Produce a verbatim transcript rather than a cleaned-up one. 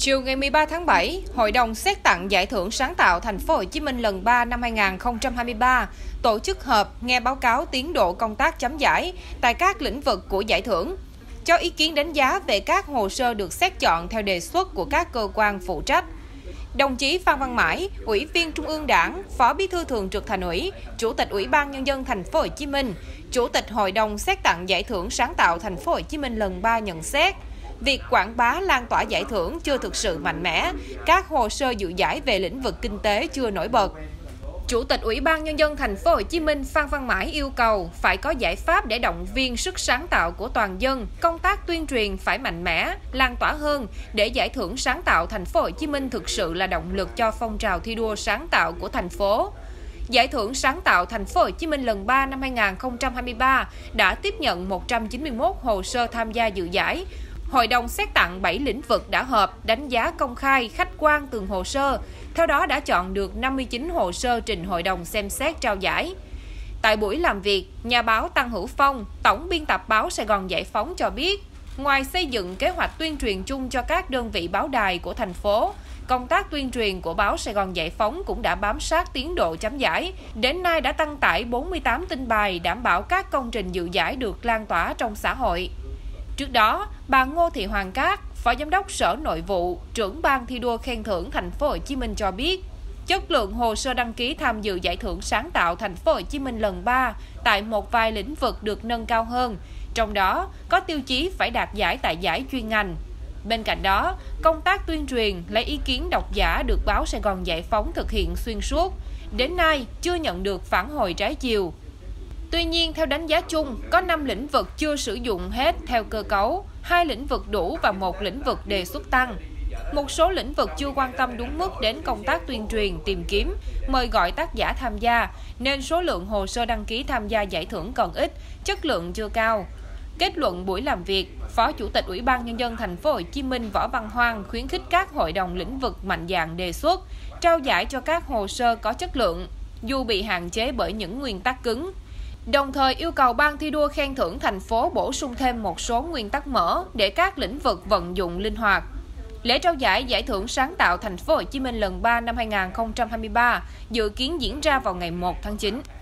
Chiều ngày mười ba tháng bảy, Hội đồng xét tặng Giải thưởng sáng tạo Thành phố Hồ Chí Minh lần ba năm hai nghìn không trăm hai mươi ba tổ chức họp nghe báo cáo tiến độ công tác chấm giải tại các lĩnh vực của giải thưởng, cho ý kiến đánh giá về các hồ sơ được xét chọn theo đề xuất của các cơ quan phụ trách. Đồng chí Phan Văn Mãi, Ủy viên Trung ương Đảng, Phó Bí thư Thường trực Thành ủy, Chủ tịch Ủy ban Nhân dân Thành phố Hồ Chí Minh, Chủ tịch Hội đồng xét tặng Giải thưởng sáng tạo Thành phố Hồ Chí Minh lần ba nhận xét, việc quảng bá lan tỏa giải thưởng chưa thực sự mạnh mẽ, các hồ sơ dự giải về lĩnh vực kinh tế chưa nổi bật. Chủ tịch Ủy ban Nhân dân Thành phố Hồ Chí Minh Phan Văn Mãi yêu cầu phải có giải pháp để động viên sức sáng tạo của toàn dân, công tác tuyên truyền phải mạnh mẽ, lan tỏa hơn để Giải thưởng sáng tạo Thành phố Hồ Chí Minh thực sự là động lực cho phong trào thi đua sáng tạo của thành phố. Giải thưởng sáng tạo Thành phố Hồ Chí Minh lần ba năm hai nghìn không trăm hai mươi ba đã tiếp nhận một trăm chín mươi mốt hồ sơ tham gia dự giải. Hội đồng xét tặng bảy lĩnh vực đã họp, đánh giá công khai, khách quan từng hồ sơ. Theo đó đã chọn được năm mươi chín hồ sơ trình hội đồng xem xét trao giải. Tại buổi làm việc, nhà báo Tăng Hữu Phong, tổng biên tập báo Sài Gòn Giải phóng cho biết, ngoài xây dựng kế hoạch tuyên truyền chung cho các đơn vị báo đài của thành phố, công tác tuyên truyền của báo Sài Gòn Giải phóng cũng đã bám sát tiến độ chấm giải. Đến nay đã đăng tải bốn mươi tám tin bài đảm bảo các công trình dự giải được lan tỏa trong xã hội. Trước đó, bà Ngô Thị Hoàng Cát, Phó Giám đốc Sở Nội vụ, trưởng ban thi đua khen thưởng Thành phố Hồ Chí Minh cho biết, chất lượng hồ sơ đăng ký tham dự Giải thưởng sáng tạo Thành phố Hồ Chí Minh lần ba tại một vài lĩnh vực được nâng cao hơn, trong đó có tiêu chí phải đạt giải tại giải chuyên ngành. Bên cạnh đó, công tác tuyên truyền lấy ý kiến độc giả được báo Sài Gòn Giải phóng thực hiện xuyên suốt, đến nay chưa nhận được phản hồi trái chiều. Tuy nhiên, theo đánh giá chung, có năm lĩnh vực chưa sử dụng hết theo cơ cấu, hai lĩnh vực đủ và một lĩnh vực đề xuất tăng. Một số lĩnh vực chưa quan tâm đúng mức đến công tác tuyên truyền, tìm kiếm, mời gọi tác giả tham gia, nên số lượng hồ sơ đăng ký tham gia giải thưởng còn ít, chất lượng chưa cao. Kết luận buổi làm việc, Phó Chủ tịch Ủy ban Nhân dân Thành phố Hồ Chí Minh Võ Văn Hoan khuyến khích các hội đồng lĩnh vực mạnh dạn đề xuất, trao giải cho các hồ sơ có chất lượng, dù bị hạn chế bởi những nguyên tắc cứng. Đồng thời yêu cầu Ban thi đua khen thưởng thành phố bổ sung thêm một số nguyên tắc mở để các lĩnh vực vận dụng linh hoạt. Lễ trao giải Giải thưởng sáng tạo Thành phố Hồ Chí Minh lần ba năm hai nghìn không trăm hai mươi ba dự kiến diễn ra vào ngày một tháng chín.